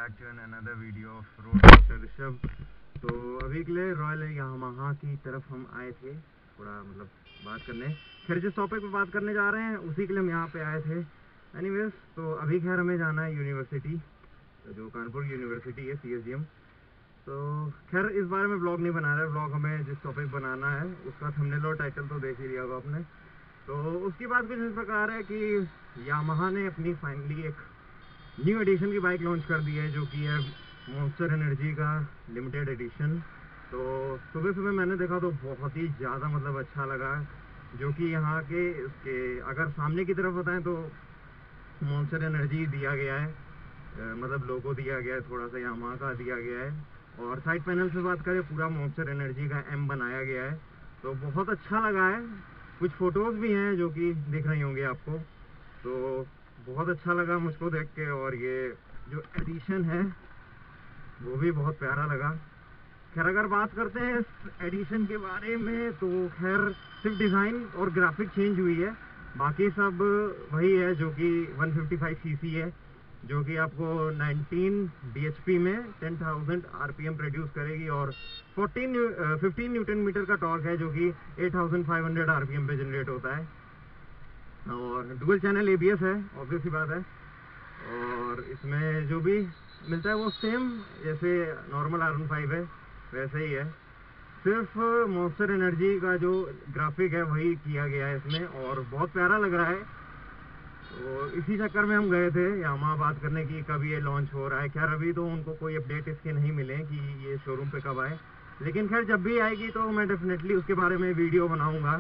Back to another video off road Rishabh. तो अभी के लिए रॉयल यामाहा की तरफ हम आए थे थोड़ा मतलब बात करने। खैर जिस टॉपिक पे बात करने जा रहे हैं उसी के लिए हम यहाँ पे आए थे। एनीवेज तो अभी खैर हमें जाना है यूनिवर्सिटी, जो कानपुर यूनिवर्सिटी है CSGM। तो खैर इस बारे में ब्लॉग नहीं बना रहे, ब्लॉग हमें जिस टॉपिक बनाना है उसका थंबनेल और टाइटल तो देख ही लिया होगा आपने। तो उसकी बात कुछ इस प्रकार है कि यामाहा ने अपनी फाइनली एक न्यू एडिशन की बाइक लॉन्च कर दी है, जो कि है मॉन्स्टर एनर्जी का लिमिटेड एडिशन। तो सुबह सुबह मैंने देखा तो बहुत ही ज़्यादा मतलब अच्छा लगा, जो कि यहाँ के इसके अगर सामने की तरफ बताएं तो मॉन्स्टर एनर्जी दिया गया है, मतलब लोगो दिया गया है, थोड़ा सा यामाहा का दिया गया है। और साइड पैनल से बात करें पूरा मॉन्स्टर एनर्जी का M बनाया गया है। तो बहुत अच्छा लगा है। कुछ फ़ोटोज़ भी हैं जो कि दिख रही होंगी आपको, तो बहुत अच्छा लगा मुझको देख के। और ये जो एडिशन है वो भी बहुत प्यारा लगा। खैर अगर बात करते हैं इस एडिशन के बारे में तो खैर सिर्फ डिज़ाइन और ग्राफिक चेंज हुई है, बाकी सब वही है जो कि 155 cc है, जो कि आपको 19 bhp में 10,000 RPM प्रोड्यूस करेगी और 15 न्यूटन मीटर का टॉर्क है, जो कि 8,500 RPM पे जनरेट होता है। और डुअल चैनल ABS है, ऑब्वियस सी बात है। और इसमें जो भी मिलता है वो सेम जैसे नॉर्मल R15 है वैसे ही है, सिर्फ मॉन्स्टर एनर्जी का जो ग्राफिक है वही किया गया है इसमें, और बहुत प्यारा लग रहा है। तो इसी चक्कर में हम गए थे यामाहा बात करने की कब ये लॉन्च हो रहा है। खैर अभी तो उनको कोई अपडेट इसके नहीं मिले कि ये शोरूम पे कब आए, लेकिन खैर जब भी आएगी तो मैं डेफिनेटली उसके बारे में वीडियो बनाऊंगा।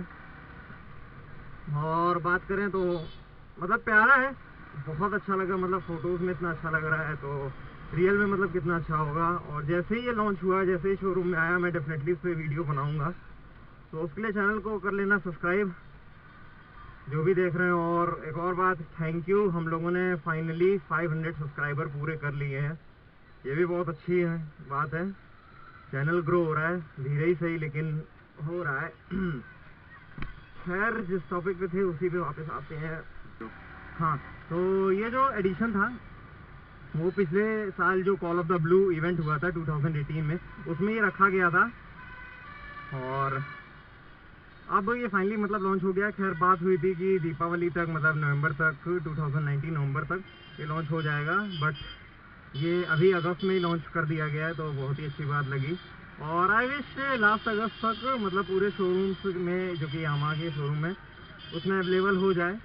और बात करें तो मतलब प्यारा है, बहुत अच्छा लगा, मतलब फ़ोटोज़ में इतना अच्छा लग रहा है तो रियल में मतलब कितना अच्छा होगा। और जैसे ही ये लॉन्च हुआ, जैसे ही शोरूम में आया, मैं डेफिनेटली इस पर वीडियो बनाऊंगा। तो उसके लिए चैनल को कर लेना सब्सक्राइब जो भी देख रहे हो। और एक और बात, थैंक यू, हम लोगों ने फाइनली 500 सब्सक्राइबर पूरे कर लिए हैं, ये भी बहुत अच्छी है बात है। चैनल ग्रो हो रहा है, धीरे ही सही लेकिन हो रहा है। खैर जिस टॉपिक पे थे उसी पे वापस आते हैं। हाँ, तो ये जो एडिशन था वो पिछले साल जो call of the blue event हुआ था 2018 में, उसमें ये रखा गया था और अब ये फाइनली मतलब लॉन्च हो गया। खैर बात हुई थी कि दीपावली तक मतलब नवंबर तक 2019 नवंबर तक ये लॉन्च हो जाएगा, बट ये अभी अगस्त में ही लॉन्च कर दिया गया है, तो बहुत ही अच्छी बात लगी। और आई विश लास्ट अगस्त तक मतलब पूरे शोरूम्स में जो कि यामाहा के शोरूम में उसमें अवेलेबल हो जाए,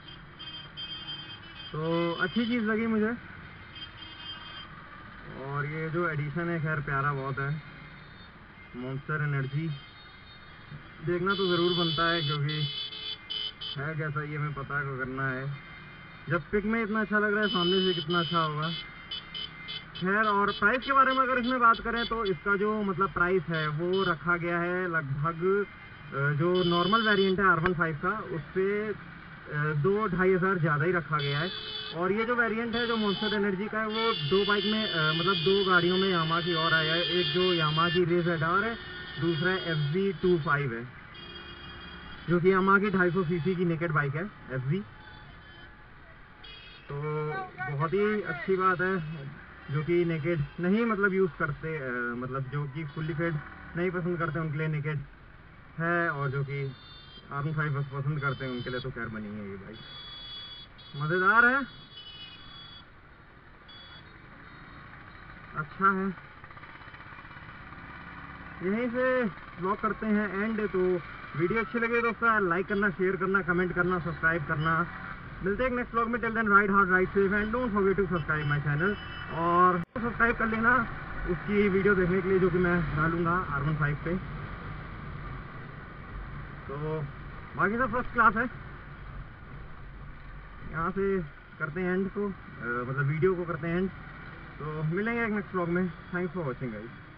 तो अच्छी चीज़ लगी मुझे। और ये जो एडिशन है खैर प्यारा बहुत है, मॉन्स्टर एनर्जी देखना तो ज़रूर बनता है, क्योंकि है कैसा ये हमें पता करना है। जब पिक में इतना अच्छा लग रहा है, सामने से कितना अच्छा होगा। खैर और प्राइस के बारे में अगर इसमें बात करें तो इसका जो मतलब प्राइस है वो रखा गया है लगभग जो नॉर्मल वेरिएंट है R15 का उससे 2-2.5 हज़ार ज़्यादा ही रखा गया है। और ये जो वेरिएंट है जो मॉन्स्टर एनर्जी का है वो दो बाइक में मतलब दो गाड़ियों में यामाहा की और आया है। एक जो यामाहा की रेस एडार है, दूसरा FZ25 है, जो कि यामाहा की 250 cc की नेकेड बाइक है FZ। तो बहुत ही अच्छी बात है, जो कि नेकेड नहीं मतलब यूज़ करते, मतलब जो कि फुल्ली फेड नहीं पसंद करते उनके लिए नेकेड है, और जो कि R15 बस पसंद करते हैं उनके लिए तो खैर बनी है ये बाइक। मज़ेदार है, अच्छा है। यहीं से ब्लॉग करते हैं एंड। तो वीडियो अच्छी लगे तो उसका लाइक करना, शेयर करना, कमेंट करना, सब्सक्राइब करना। मिलते हैं एक नेक्स्ट ब्लॉग में। Till then ride hard, ride safe and don't forget to subscribe my channel. और सब्सक्राइब कर लेना उसकी वीडियो देखने के लिए जो कि मैं डालूँगा R15 पे। तो बाकी सब फर्स्ट क्लास है। यहाँ से करते हैं एंड को, मतलब वीडियो को करते हैं एंड। तो मिलेंगे एक नेक्स्ट ब्लॉग में। Thanks for watching guys.